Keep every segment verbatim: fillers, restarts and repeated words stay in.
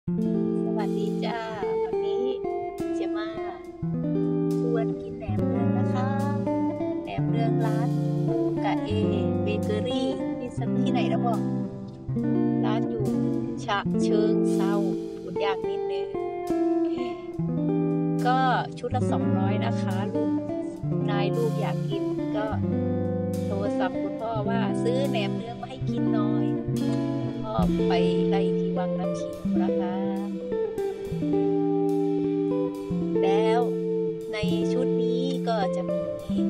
สวัสดีจ้าวันนี้จะมาชวนกินแหนมเนืองนะคะแหนมเนืองร้านปูกะเอเบเกอรี่ที่สักที่ไหนแล้วบอกร้านอยู่ฉะเชิงเซาพูดยากนิดนึงก็ชุดละสองร้อยนะคะลูกนายลูกอยากกินก็โทรศัพท์คุณพ่อว่าซื้อแหนมเนืองมาให้กินหน่อยพ่อไปไล่ที่วังน้ำเขียวนะคะแล้วในชุดนี้ก็จะมี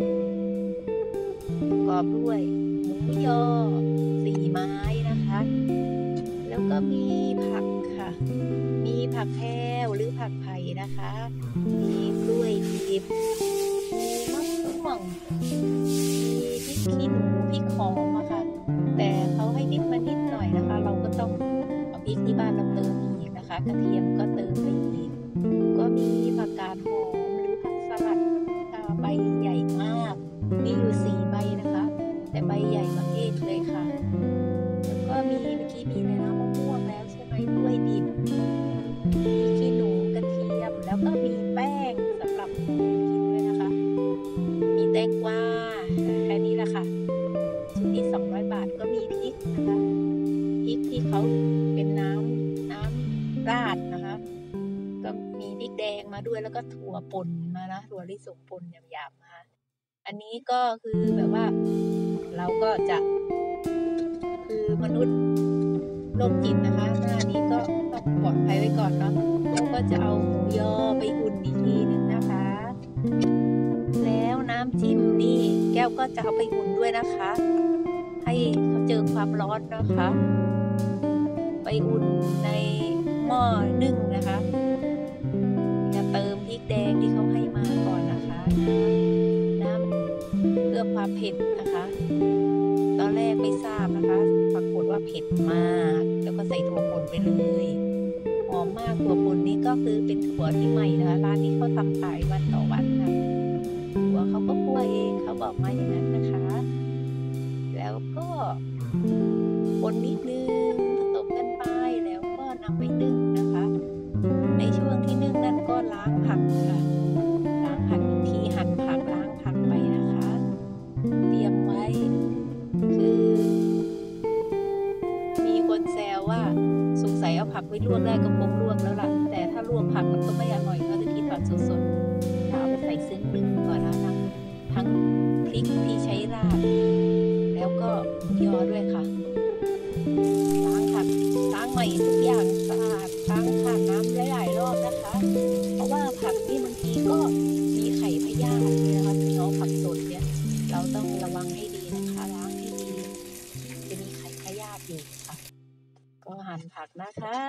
ประกอบด้วยหมูยอสี่ไม้นะคะแล้วก็มีผักค่ะมีผักแพรวหรือผักไผ่นะคะมีกล้วยดิบมีมะม่วงมีพริกขี้หนูพริกหอมอะค่ะแต่เขาให้ดิบมานิดหน่อยนะคะเราก็ต้องเอาพริกที่บ้านเราเติมอีกนะคะกระเทียมก็เติมไปอีกก็มีผักกาดหอมหรือผักสลัดใบใหญ่มากมีอยู่สี่ใบนะคะแต่ใบใหญ่มากเลยค่ะแล้วก็มีเมื่อกี้มีเลยนะมะม่วงแล้วใช่ไหมกล้วยดิบมีขี้หนูกระเทียมแล้วก็มีแป้งสำหรับกินด้วยนะคะมีแตงกวาแค่นี้แหละค่ะชุดที่สองร้อยบาทก็มีพริกนะคะพริกที่เขาเป็นน้ำน้ำราดนะคะก็มีพริกแดงมาด้วยแล้วก็ถั่วป่นมานะถั่วลิสงป่นหยาบๆมาอันนี้ก็คือแบบว่าเราก็จะคือมนุษย์โรคจิตนะคะหน้านี้ก็ต้องปลอดภัยไว้ก่อนเนาะเราก็จะเอาหมูยอไปอุ่นอีกทีหนึ่งนะคะแล้วน้ำจิ้มนี่แก้วก็จะเอาไปอุ่นด้วยนะคะให้เขาเจอความร้อนนะคะไปอุ่นในหม้อนึ่งนะคะจะเติมพริกแดงที่เขาให้มาก่อนนะคะน้ำเพื่อความเผ็ดนะคะตอนแรกไม่ทราบนะคะปรากฏว่าเผ็ดมากแล้วก็ใส่ถั่วป่นไปเลยหอมมากถั่วป่นนี้ก็คือเป็นถั่วที่ใหม่นะคะร้านนี้เขาทำขายวันต่อวันค่ะถั่วเขาก็คั่วเองเขาบอกมาอย่างนั้นนะคะแล้วก็คนนิดนึงผสมกันไปแล้วก็นำไปนึ่งนะคะในช่วงที่นึ่งนั้นก็ล้างผักค่ะล้างผักอีกทีหั่นผักล้างผักไปนะคะเตรียมไว้คือมีคนแซวว่าสงสัยเอาผักไว้ลวกได้ก็คงลวกแล้วล่ะแต่ถ้าลวกผักมันก็ไม่อร่อยก็จะกินผักสดๆถ้าเอาไปใส่ซึ้งนึ่งก่อนนะคะทั้งพริกที่ใช้ราดแล้วก็ยอด้วยค่ะล้างผักล้างใหม่ทุกอย่างสะอาดล้างผ่านน้ำหลายๆรอบนะคะเพราะว่าผักนี่บางทีก็มีไข่พยาธิเลยนะคะพี่น้องผักสดเนี่ยเราต้องระวังให้ดีนะคะล้างให้ดีจะมีไข่พยาธิอยู่ค่ะก็หั่นผักนะคะ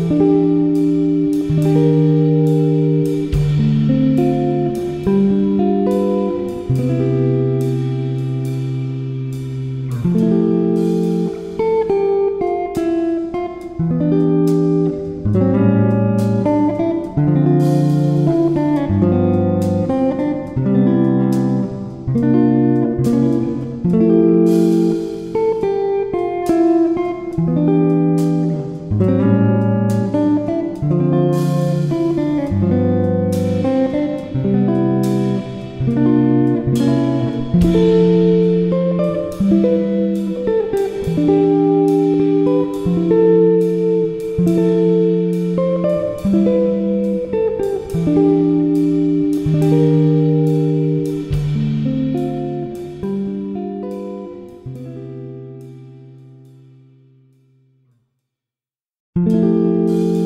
Thank you.